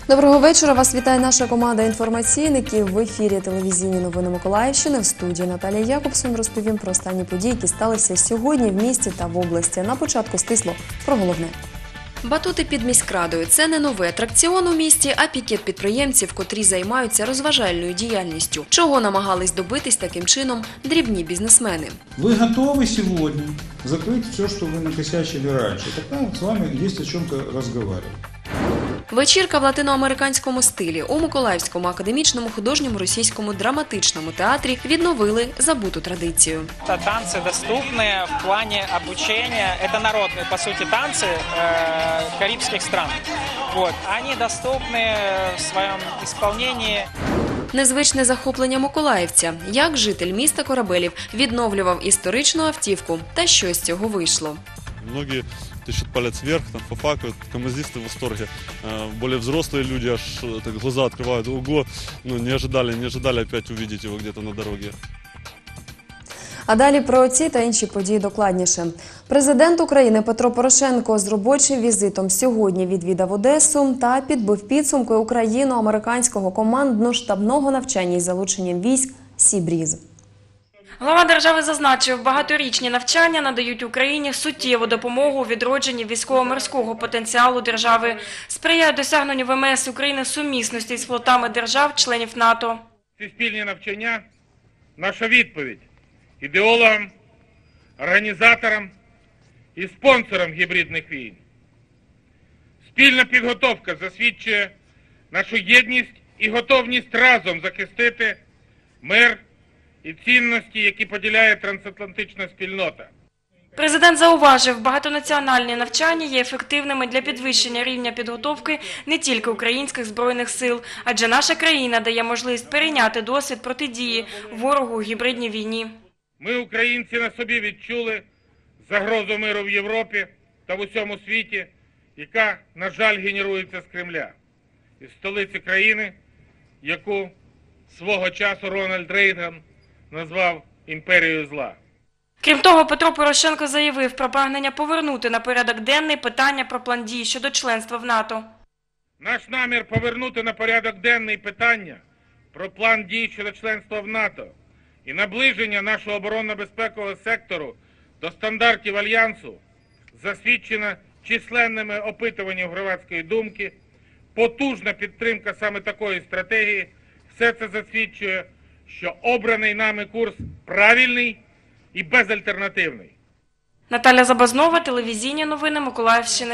Доброго вечора. Вас вітає наша команда інформаційників. В ефірі телевізійні новини Миколаївщини. В студії Наталія Якобсон розповім про останні події, які сталися сьогодні в місті та в області. На початку стисло про головне. Батути під міськрадою – це не новий атракціон у місті, а пікет підприємців, котрі займаються розважальною діяльністю. Чого намагались добитись таким чином дрібні бізнесмени? Ви готові сьогодні закрити все, що ви накосячили раніше? Тоді з вами є о чому розмовляти. Вечірка в латиноамериканському стилі. У Миколаївському академічному художньому російському драматичному театрі відновили забуту традицію. Танцы доступны в плане обучения. Это народные, по сути, танцы карибских стран. Вот. Они доступны в своем исполнении. Незвичне захоплення миколаївця. Як житель міста Корабелів відновлював історичну автівку та що з цього вийшло. Многие тащат палец вверх, там фафакают, камазисты в восторге. Более взрослые люди аж так, глаза открывают. Ого, не ожидали опять увидеть его где-то на дороге. А далі про ці та інші події докладніше. Президент України Петро Порошенко з робочим візитом сьогодні відвідав Одесу та підбив підсумки україно-американського командно-штабного навчання із залученням військ «Сі-Бріз». Глава держави зазначив, багаторічні навчання надають Україні суттєву допомогу у відродженні військово-морського потенціалу держави, сприяють досягненню ВМС України сумісності з флотами держав-членів НАТО. Ці спільні навчання – наша відповідь ідеологам, організаторам і спонсорам гібридних війн. Спільна підготовка засвідчує нашу єдність і готовність разом захистити мир і цінності, які поділяє трансатлантична спільнота. Президент зауважив, багатонаціональні навчання є ефективними для підвищення рівня підготовки не тільки українських збройних сил, адже наша країна дає можливість перейняти досвід протидії ворогу у гібридній війні. Ми, українці, на собі відчули загрозу миру в Європі та в усьому світі, яка, на жаль, генерується з Кремля, із столиці країни, яку свого часу Рональд Рейган назвав імперією зла. Крім того, Петро Порошенко заявив про прагнення повернути на порядок денний питання про план дій щодо членства в НАТО. Наш намір повернути на порядок денний питання про план дій щодо членства в НАТО і наближення нашого оборонно-безпекового сектору до стандартів Альянсу засвідчено численними опитуваннями громадської думки, потужна підтримка саме такої стратегії. Все це засвідчує, що обраний нами курс правильний і безальтернативний. Наталя Забазнова, телевізійні новини Миколаївщини.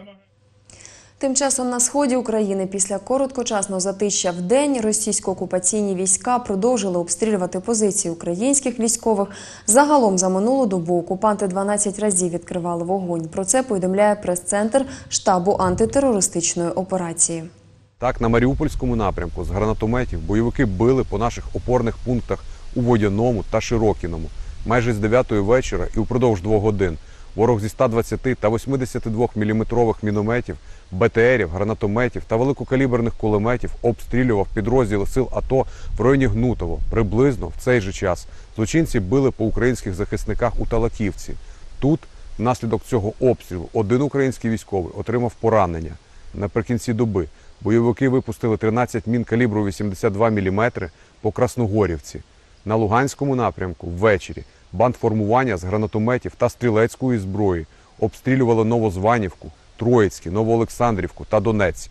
Тим часом на сході України після короткочасного затища вдень російсько-окупаційні війська продовжили обстрілювати позиції українських військових. Загалом за минулу добу окупанти 12 разів відкривали вогонь. Про це повідомляє прес-центр штабу антитерористичної операції. Так, на Маріупольському напрямку з гранатометів бойовики били по наших опорних пунктах у Водяному та Широкіному. Майже з 9-ї вечора і впродовж 2 годин ворог зі 120 та 82-мм мінометів, БТРів, гранатометів та великокаліберних кулеметів обстрілював підрозділи сил АТО в районі Гнутово. Приблизно в цей же час злочинці били по українських захисниках у Талаківці. Тут, внаслідок цього обстрілу, один український військовий отримав поранення. Наприкінці доби бойовики випустили 13 мін калібру 82 мм по Красногорівці. На Луганському напрямку ввечері бандформування з гранатометів та стрілецької зброї обстрілювали Новозванівку, Троїцьке, Новоолександрівку та Донець.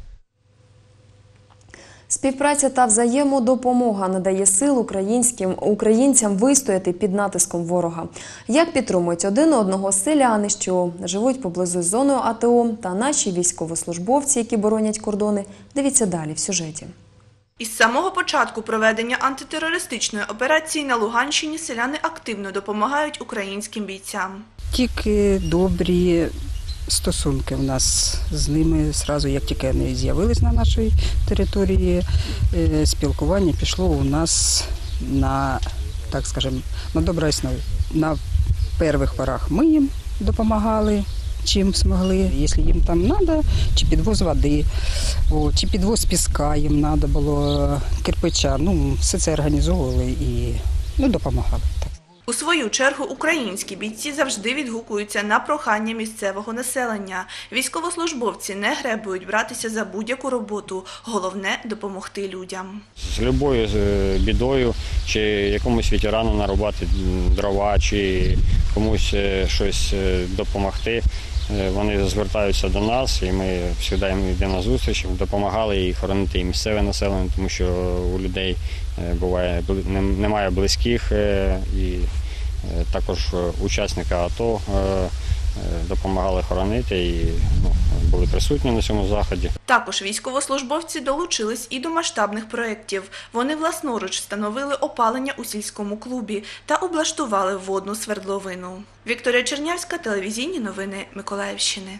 Співпраця та взаємодопомога надає сил українцям вистояти під натиском ворога. Як підтримують один одного селяни, що живуть поблизу з зоною АТО, та наші військовослужбовці, які боронять кордони, дивіться далі в сюжеті. Із самого початку проведення антитерористичної операції на Луганщині селяни активно допомагають українським бійцям. Тільки добрі стосунки в нас з ними. Зразу, як тільки вони з'явились на нашій території, спілкування пішло у нас на, так скажемо, на добрій основі. На перших порах ми їм допомагали, чим змогли. Якщо їм там треба, чи підвоз води, чи підвоз піска їм треба було, кирпича, все це організовували і допомагали. У свою чергу українські бійці завжди відгукуються на прохання місцевого населення. Військовослужбовці не гребують братися за будь-яку роботу. Головне – допомогти людям. З любою бідою, чи якомусь ветерану нарубати дрова, чи комусь щось допомогти, вони звертаються до нас, і ми завжди їм йдемо на зустріч, допомагали і хоронити і місцеве населення, тому що у людей буває немає близьких, і також учасника АТО допомагали хоронити і були присутні на цьому заході. Також військовослужбовці долучились і до масштабних проєктів. Вони власноруч встановили опалення у сільському клубі та облаштували водну свердловину. Вікторія Чернявська, телевізійні новини Миколаївщини.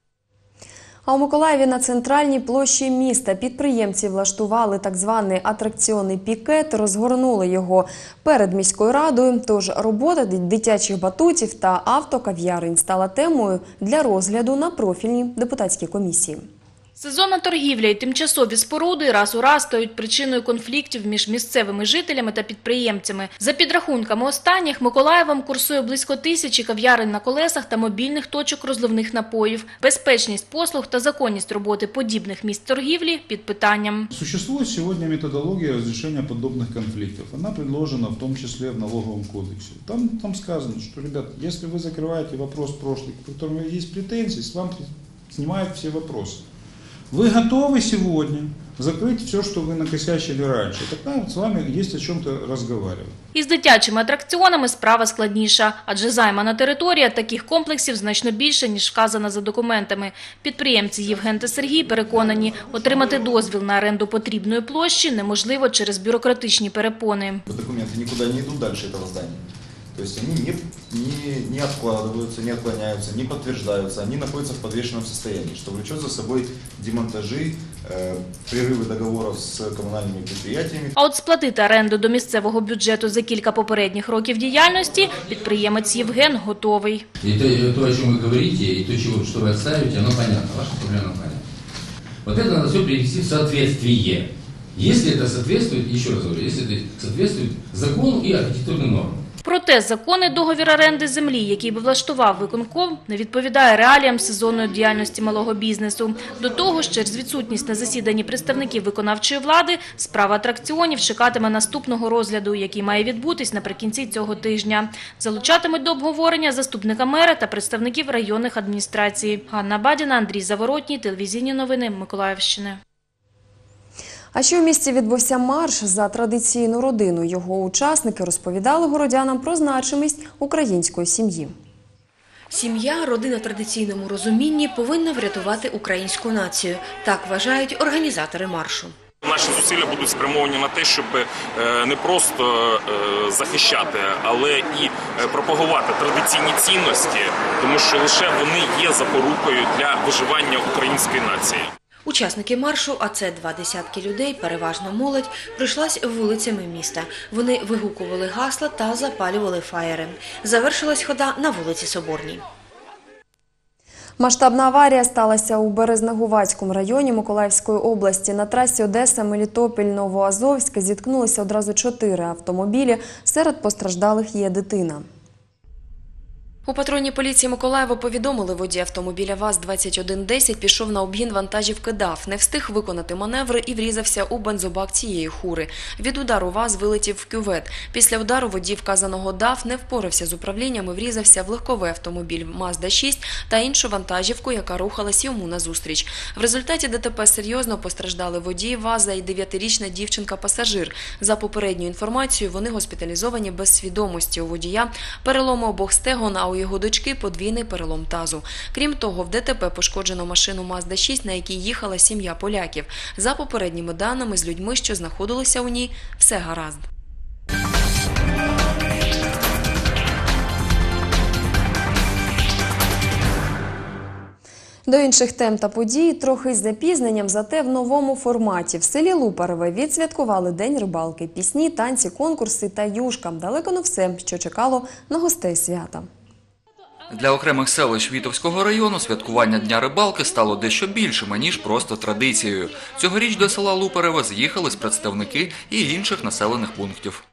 А у Миколаєві на центральній площі міста підприємці влаштували так званий атракціонний пікет, розгорнули його перед міською радою. Тож робота дитячих батутів та автокав'ярень стала темою для розгляду на профільній депутатській комісії. Сезонна торгівля і тимчасові споруди раз у раз стають причиною конфліктів між місцевими жителями та підприємцями. За підрахунками останніх, Миколаєвом курсує близько 1000 кав'ярень на колесах та мобільних точок розливних напоїв. Безпечність послуг та законність роботи подібних місць торгівлі під питанням. Существует сегодня методология разрешения подобных конфликтов. Она предложена в том числе в налоговом кодексе. Там сказано, что, ребят, если вы закрываете вопрос прошлый, к которому есть претензии, с вам снимают все вопросы. Вы готовы сегодня закрыть все, что вы накосячили раньше? Тогда с вами есть о чем-то разговаривать. Із дитячими атракціонами справа складніша, адже займана територія таких комплексів значно більше, ніж вказана за документами. Підприємці Євген та Сергій переконані, отримати дозвіл на оренду потрібної площі неможливо через бюрократичні перепони. Документы никуда не идут дальше этого здания. То есть они не откладываются, не отклоняются, не подтверждаются, они находятся в подвешенном состоянии, что влечет за собой демонтажи, прерывы договоров с коммунальными предприятиями. А от сплатити оренду до місцевого бюджету за кілька попередніх років діяльності підприємець Євген готовий. И то, о чем вы говорите, и то, что вы отстаиваете, оно понятно, ваша проблема понятна. Вот это надо все привести в соответствие. Если это соответствует, еще раз говорю, если это соответствует закону и архитектурным нормам. Проте законний договір оренди землі, який би влаштував виконком, не відповідає реаліям сезонної діяльності малого бізнесу. До того ж, через відсутність на засіданні представників виконавчої влади, справа атракціонів чекатиме наступного розгляду, який має відбутись наприкінці цього тижня. Залучатимуть до обговорення заступника мера та представників районних адміністрацій. Ганна Бадіна, Андрій Заворотній, телевізійні новини Миколаївщини. А ще у місті відбувся марш за традиційну родину. Його учасники розповідали городянам про значимість української сім'ї. Сім'я, родина в традиційному розумінні, повинна врятувати українську націю. Так вважають організатори маршу. Наші зусилля будуть спрямовані на те, щоб не просто захищати, але і пропагувати традиційні цінності, тому що лише вони є запорукою для виживання української нації. Учасники маршу, а це 20 людей, переважно молодь, пройшлась вулицями міста. Вони вигукували гасла та запалювали фаєри. Завершилась хода на вулиці Соборній. Масштабна аварія сталася у Березнегуватському районі Миколаївської області. На трасі Одеса-Мелітопіль-Новоазовськ зіткнулися одразу 4 автомобілі. Серед постраждалих є дитина. У патрульній поліції Миколаєва повідомили, водій автомобіля ВАЗ-2110 пішов на обгін вантажівки ДАФ, не встиг виконати маневри і врізався у бензобак цієї хури. Від удару ВАЗ вилетів в кювет. Після удару водій вказаного ДАФ не впорався з управлінням і врізався в легковий автомобіль Мазда-6 та іншу вантажівку, яка рухалась йому назустріч. В результаті ДТП серйозно постраждали водій ВАЗа і 9-річна дівчинка-пасажир. За попередньою інформацією, вони госпіталізовані без свідомості. У водія переломи обох стегон, а у його дочки подвійний перелом тазу. Крім того, в ДТП пошкоджено машину Мазда-6, на якій їхала сім'я поляків. За попередніми даними, з людьми, що знаходилися у ній, все гаразд. До інших тем та подій трохи з запізненням, зате в новому форматі. В селі Лупареве відсвяткували День рибалки. Пісні, танці, конкурси та юшка. Далеко не все, що чекало на гостей свята. Для окремих селищ Вітовського району святкування Дня рибалки стало дещо більшим, ніж просто традицією. Цьогоріч до села Лупареве з'їхались представники і інших населених пунктів.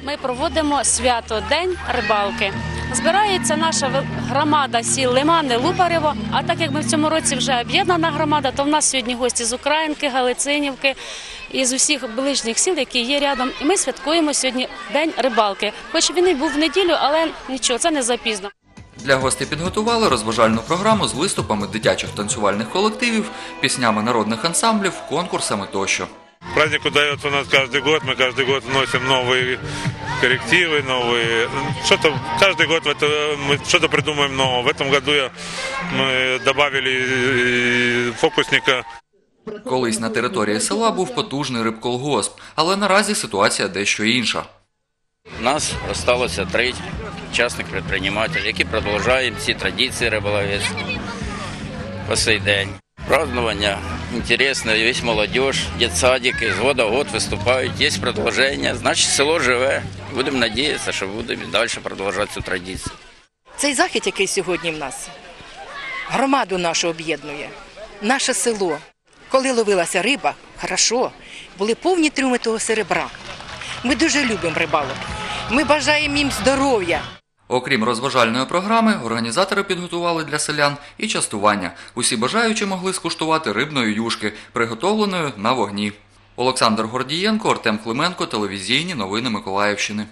ми проводимо свято День рибалки. Збирається наша громада сіл Лимани, Лупарево, а так як ми в цьому році вже об'єднана громада, то в нас сьогодні гості з Українки, Галицинівки і з усіх ближніх сіл, які є рядом. І ми святкуємо сьогодні День рибалки. Хоч він і був в неділю, але нічого, це не запізно. Для гостей підготували розважальну програму з виступами дитячих танцювальних колективів, піснями народних ансамблів, конкурсами тощо. Праздник удается у нас каждый год, мы каждый год вносим новые коррективы, новые... Каждый год мы что-то придумаем новое. В этом году мы добавили фокусника. Колись на території села був потужний рибколгосп, але наразі ситуація дещо інша. У нас залишилося 3 частних підприємців, які продовжують ці традиції риболовецькі по сей день. Празднование интересное, весь молодежь, детсадики из года в год выступают, есть продолжение, значит село живе. Будемо надіятися, що будемо далі продовжувати цю традицію. Цей захід, який сьогодні в нас, громаду нашу об'єднує, наше село. Коли ловилася риба, хорошо, були повні трюми того серебра. Ми дуже любимо рибалок, ми бажаємо їм здоров'я. Окрім розважальної програми, організатори підготували для селян і частування. Усі бажаючі могли скуштувати рибної юшки, приготовленої на вогні. Олександр Гордієнко, Артем Клименко, телевізійні новини Миколаївщини.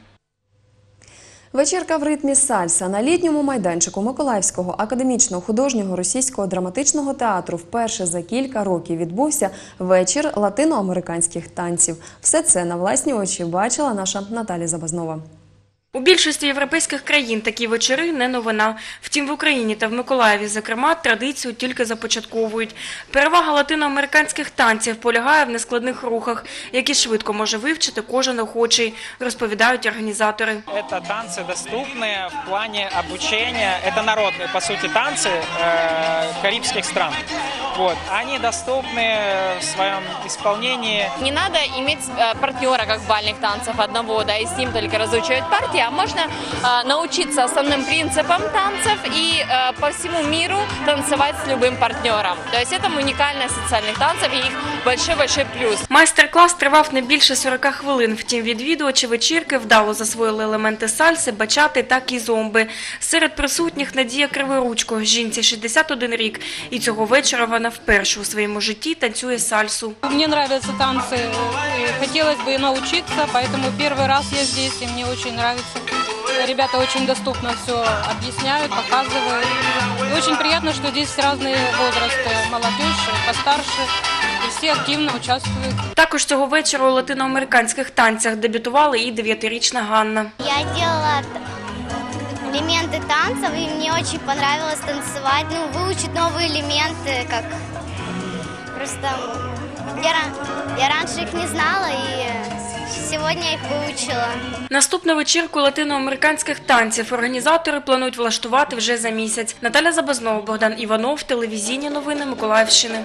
Вечірка в ритмі сальса на літньому майданчику Миколаївського академічного художнього російського драматичного театру вперше за кілька років відбувся вечір латиноамериканських танців. Все це на власні очі бачила наша Наталя Забазнова. У більшості європейських країн такі вечори не новина. Втім, в Україні та в Миколаєві, зокрема, традицію тільки започатковують. Перевага латиноамериканських танців полягає в нескладних рухах, які швидко може вивчити кожен охочий, розповідають організатори. Це танці доступні в плані обучення. Це народні, по суті, танці карибських стран. Вони доступні в своєму виконанні. Не треба мати партнера, як в бальних танцях, одного, і з ним тільки розучують партії. А можно научиться основным принципам танцев и по всему миру танцевать с любым партнером. То есть это уникальность социальных танцев и их большой-большой плюс. Майстер-клас тривав не більше 40 хвилин. Втім, відвідувачі вечірки вдало засвоїли елементи сальси, бачати та кізомби. Серед присутніх Надія Криворучко, жінці 61 рік. І цього вечора вона вперше у своєму житті танцює сальсу. Мне нравятся танцы, хотелось бы научиться, поэтому первый раз я здесь, и мне очень нравится. Ребята очень доступно все объясняют, показывают. И очень приятно, что здесь разные возрасты, молодежь, постарше, и все активно участвуют. Також цього вечора у латиноамериканських танцях дебютувала і 9-річна Ганна. Я делала элементы танцев, и мне очень понравилось танцевать, выучить новые элементы, как просто я раньше их не знала, и сьогодні їх вивчила. Наступну вечірку латиноамериканських танців організатори планують влаштувати вже за місяць. Наталя Забазнова, Богдан Іванов, телевізійні новини Миколаївщини.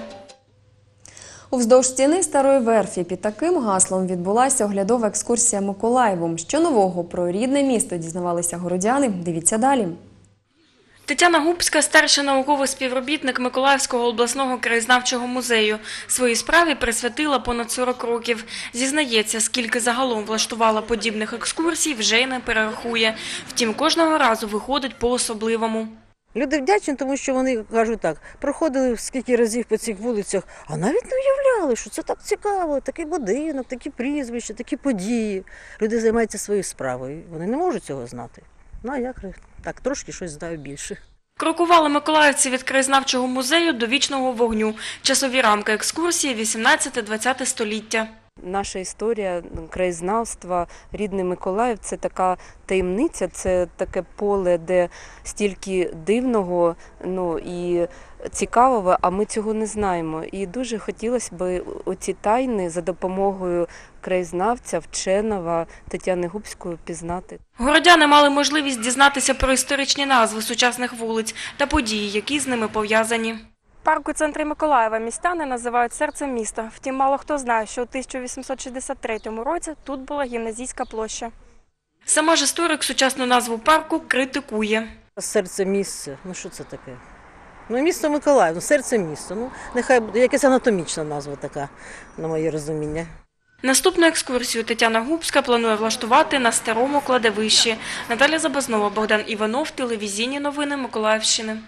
Уздовж стіни Старої Верфі під таким гаслом відбулася оглядова екскурсія Миколаєвом. Що нового про рідне місто дізнавалися городяни? Дивіться далі. Тетяна Губська – старший науковий співробітник Миколаївського обласного краєзнавчого музею. Своїй справі присвятила понад 40 років. Зізнається, скільки загалом влаштувала подібних екскурсій, вже й не перерахує. Втім, кожного разу виходить по-особливому. Люди вдячні, тому що вони, кажуть так, проходили скільки разів по цих вулицях, а навіть не уявляли, що це так цікаво, такий будинок, такі прізвища, такі події. Люди займаються своєю справою, вони не можуть цього знати. Ну, а я так трошки щось знаю більше. Крокували миколаївці від краєзнавчого музею до вічного вогню. Часові рамки екскурсії – 18-20 століття. Наша історія краєзнавства, рідний Миколаїв – це така таємниця, це таке поле, де стільки дивного і цікавого, а ми цього не знаємо. І дуже хотілося б оці тайни за допомогою краєзнавця, вченого Тетяни Губської пізнати. Городяни мали можливість дізнатися про історичні назви сучасних вулиць та події, які з ними пов'язані. Парк у центрі Миколаєва містяни називають серцем міста. Втім, мало хто знає, що у 1863 році тут була гімназійська площа. Сама ж історик сучасну назву парку критикує. Серце місце, що це таке? Місто Миколаїв, серце місто. Нехай буде якась анатомічна назва така, на моє розуміння. Наступну екскурсію Тетяна Губська планує влаштувати на старому кладовищі. Наталя Забазнова, Богдан Іванов, телевізійні новини Миколаївщини.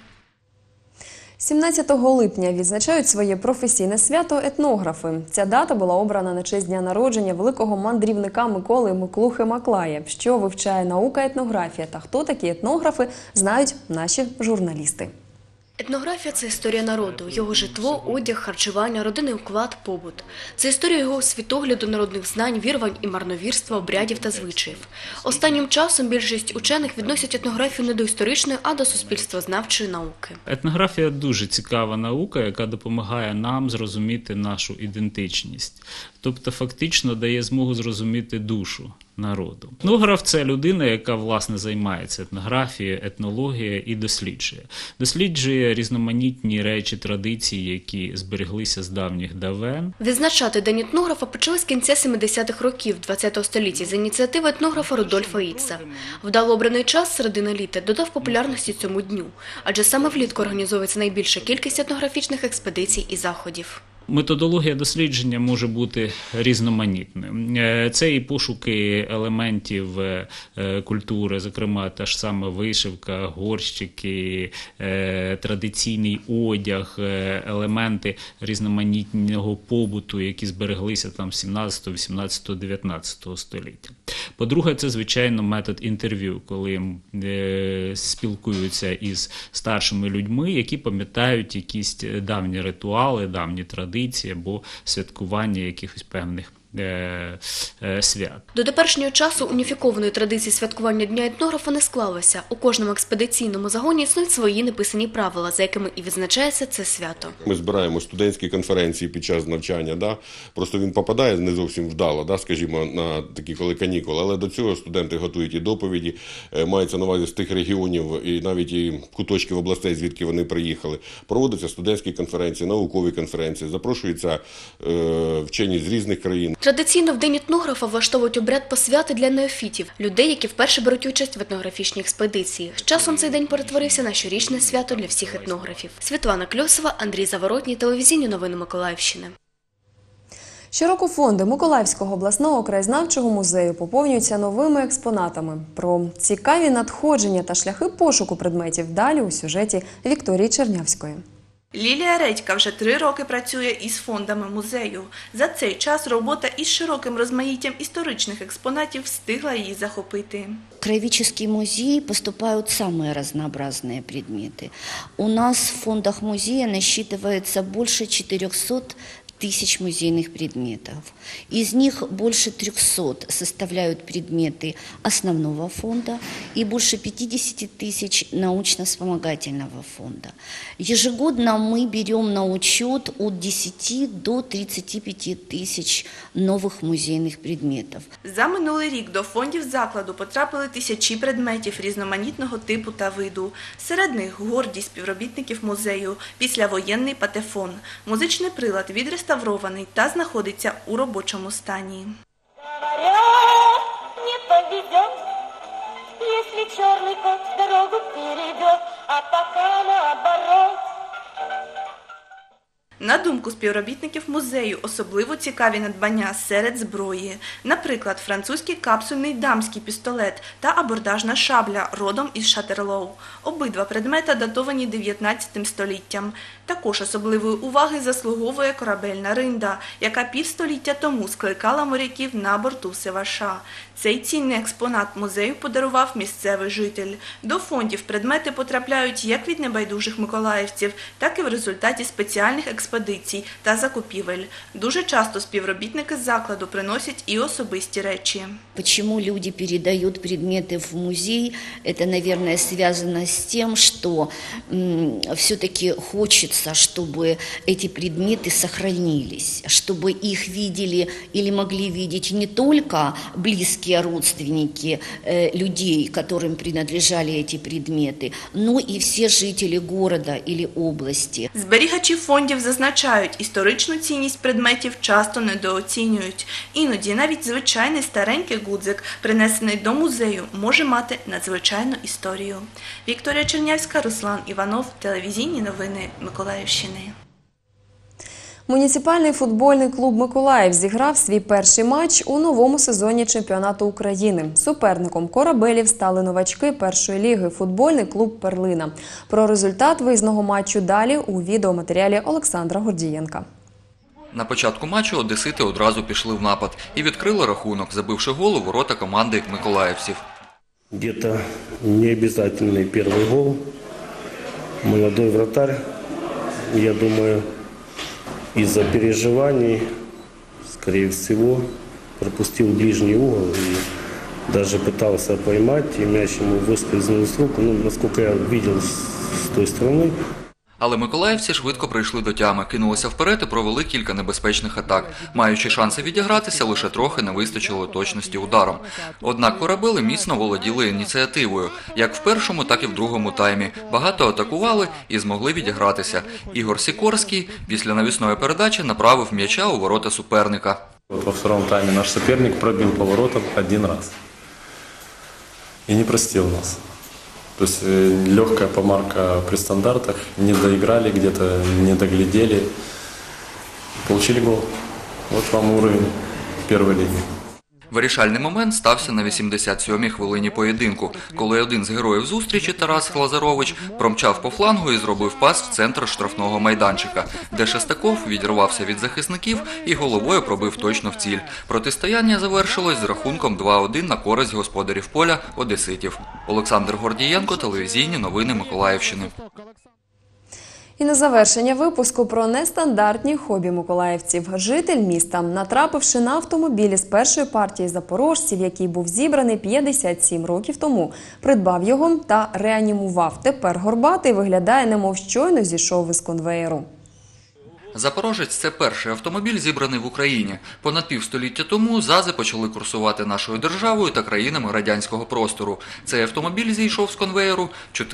17 липня відзначають своє професійне свято етнографи. Ця дата була обрана на честь дня народження великого мандрівника Миколи Миклухи Маклая. Що вивчає наука етнографія та хто такі етнографи, знають наші журналісти. Етнографія – це історія народу, його житло, одяг, харчування, родинний уклад, побут. Це історія його світогляду, народних знань, вірувань і марновірства, обрядів та звичаїв. Останнім часом більшість учених відносять етнографію не до історичної, а до суспільствознавчої науки. Етнографія – дуже цікава наука, яка допомагає нам зрозуміти нашу ідентичність. Тобто фактично дає змогу зрозуміти душу народу. Етнограф – це людина, яка, власне, займається етнографією, етнологією і досліджує. Досліджує різноманітні речі, традиції, які збереглися з давніх давен. Відзначати День етнографа почали з кінця 70-х років ХХ століття з ініціативи етнографа Рудольфа Іца. Вдало обраний час середина літа додав популярності цьому дню, адже саме влітку організовується найбільша кількість етнографічних експедицій і заходів. Методологія дослідження може бути різноманітною. Це і пошуки елементів культури, зокрема та ж саме вишивка, горщики, традиційний одяг, елементи різноманітного побуту, які збереглися там 17, 18, 19 століття. По-друге, це, звичайно, метод інтерв'ю, коли спілкуються із старшими людьми, які пам'ятають якісь давні ритуали, давні традиції або святкування якихось певних свят. До теперішнього часу уніфікованої традиції святкування Дня етнографа не склалося. У кожному експедиційному загоні існують свої неписані правила, за якими і відзначається це свято. Ми збираємо студентські конференції під час навчання, просто він попадає не зовсім вдало, скажімо, на такі коли канікули, але до цього студенти готують і доповіді, мається на увазі з тих регіонів і навіть і куточків областей, звідки вони приїхали. Проводяться студентські конференції, наукові конференції, запрошуються вчені з різних країн. Традиційно в День етнографа влаштовують обряд посвяти для неофітів – людей, які вперше беруть участь в етнографічній експедиції. З часом цей день перетворився на щорічне свято для всіх етнографів. Світлана Кльосова, Андрій Заворотній, телевізійні новини Миколаївщини. Щороку фонди Миколаївського обласного краєзнавчого музею поповнюються новими експонатами. Про цікаві надходження та шляхи пошуку предметів далі у сюжеті Вікторії Чернявської. Лілія Редька вже 3 роки працює із фондами музею. За цей час робота із широким розмаїттям історичних експонатів встигла її захопити. В краеведческий музей поступают самые разнообразные предметы. У нас в фондах музея насчитывается больше 400 тысяч музейных предметов. Из них больше 300 составляют предметы основного фонда и больше 50 тысяч научно-вспомогательного фонда. Ежегодно мы берем на учет от 10 до 35 тысяч новых музейных предметов. За минулий рік до фондів закладу потрапили тисячі предметів різноманітного типу та виду. Серед них гордість співробітників музею, післявоєнний патефон, музичний прилад відреставрований та знаходиться у робочому стані. Не повезет, если черный кот дорогу перейдет, а пока наоборот. На думку співробітників музею, особливо цікаві надбання серед зброї. Наприклад, французький капсульний дамський пістолет та абордажна шабля родом із Шатерлоу. Обидва предмета датовані 19 століттям. Також особливої уваги заслуговує корабельна ринда, яка півстоліття тому скликала моряків на борту Севаша. Цей цінний експонат музею подарував місцевий житель. До фондів предмети потрапляють як від небайдужих миколаївців, так і в результаті спеціальних експедицій та закупівель. Дуже часто співробітники закладу приносять і особисті речі. Почему люди передают предметы в музей? Это, наверное, связано с тем, что все-таки хочется, чтобы эти предметы сохранились, чтобы их видели или могли видеть не только близкие родственники людей, которым принадлежали эти предметы, но и все жители города или области. Зберігачі фондів зазначають, історичну цінність предметів часто недооцінюють. Іноді навіть звичайний старенький гудзик, принесений до музею, може мати надзвичайну історію. Вікторія Чернявська, Руслан Іванов, телевізійні новини Миколаївщини. Муніципальний футбольний клуб «Миколаїв» зіграв свій перший матч у новому сезоні чемпіонату України. Суперником «Корабелів» стали новачки першої ліги – футбольний клуб «Перлина». Про результат виїзного матчу далі у відеоматеріалі Олександра Гордієнка. На початку матчу одесити одразу пішли в напад і відкрили рахунок, забивши гол у ворота команди миколаївців. Где-то необязательный первый гол. Молодой вратарь, я думаю, из-за переживаний, скорее всего, пропустил ближний угол и даже пытался поймать, и мяч ему выскользнул из рук. Ну, насколько я видел с той стороны. Але миколаївці швидко прийшли до тями, кинулися вперед і провели кілька небезпечних атак. Маючи шанси відігратися, лише трохи не вистачило точності ударом. Однак корабели міцно володіли ініціативою. Як в першому, так і в другому таймі. Багато атакували і змогли відігратися. Ігор Сікорський після навісної передачі направив м'яча у ворота суперника. Во втором тайме наш соперник пробил по воротам один раз. И не простил нас. То есть легкая помарка при стандартах, не доиграли, где-то не доглядели, получили гол. Вот вам уровень первой лиги. Вирішальний момент стався на 87-й хвилині поєдинку, коли один з героїв зустрічі, Тарас Хлазарович, промчав по флангу і зробив пас в центр штрафного майданчика, де Шестаков відірвався від захисників і головою пробив точно в ціль. Протистояння завершилось з рахунком 2-1 на користь господарів поля одеситів. Олександр Гордієнко, телевізійні новини Миколаївщини. І на завершення випуску про нестандартні хобі миколаївців. Житель міста, натрапивши на автомобілі з першої партії запорожців, який був зібраний 57 років тому, придбав його та реанімував. Тепер горбатий виглядає, немов щойно зійшов із конвеєру. Запорожець – це перший автомобіль, зібраний в Україні. Понад півстоліття тому ЗАЗи почали курсувати нашою державою та країнами радянського простору. Цей автомобіль зійшов з конвеєру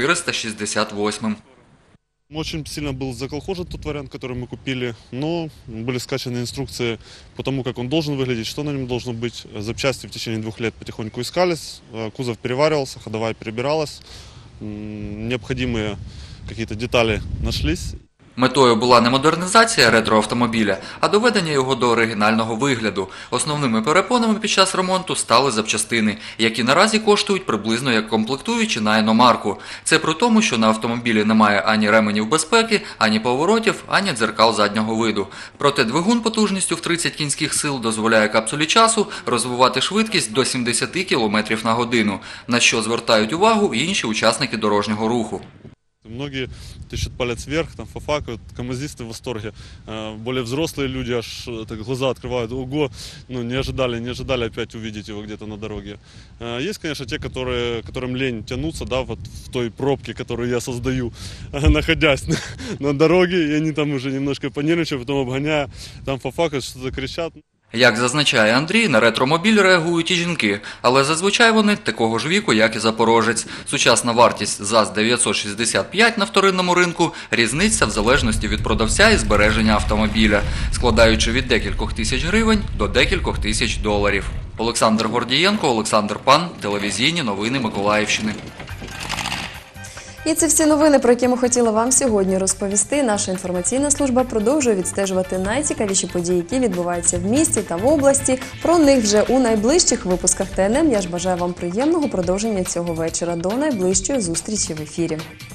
468-м. Очень сильно был заколхожен тот вариант, который мы купили, но были скачаны инструкции по тому, как он должен выглядеть, что на нем должно быть. Запчасти в течение 2 лет потихоньку искались, кузов переваривался, ходовая перебиралась, необходимые какие-то детали нашлись. Метою була не модернізація ретроавтомобіля, а доведення його до оригінального вигляду. Основними перепонами під час ремонту стали запчастини, які наразі коштують приблизно як комплектуючі на іномарку. Це при тому, що на автомобілі немає ані ременів безпеки, ані поворотів, ані дзеркал заднього виду. Проте двигун потужністю в 30 кінських сил дозволяє капсулі часу розвивати швидкість до 70 км на годину, на що звертають увагу і інші учасники дорожнього руху. Многие тычут палец вверх, там фафакают, камазисты в восторге. Более взрослые люди аж так глаза открывают. Ого, ну не ожидали опять увидеть его где-то на дороге. Есть, конечно, те, которым лень тянуться, да, вот в той пробке, которую я создаю, находясь на дороге, и они там уже немножко понервничают, потом обгоняя, там фафакают, что-то кричат. Як зазначає Андрій, на ретромобіль реагують і жінки, але зазвичай вони такого ж віку, як і запорожець. Сучасна вартість ЗАЗ-965 на вторинному ринку різниця в залежності від продавця і збереження автомобіля, складаючи від декількох тисяч гривень до декількох тисяч доларів. Олександр Гордієнко, Олександр Пан, телевізійні новини Миколаївщини. І це всі новини, про які ми хотіли вам сьогодні розповісти. Наша інформаційна служба продовжує відстежувати найцікавіші події, які відбуваються в місті та в області. Про них вже у найближчих випусках ТНМ. Я ж бажаю вам приємного продовження цього вечора. До найближчої зустрічі в ефірі.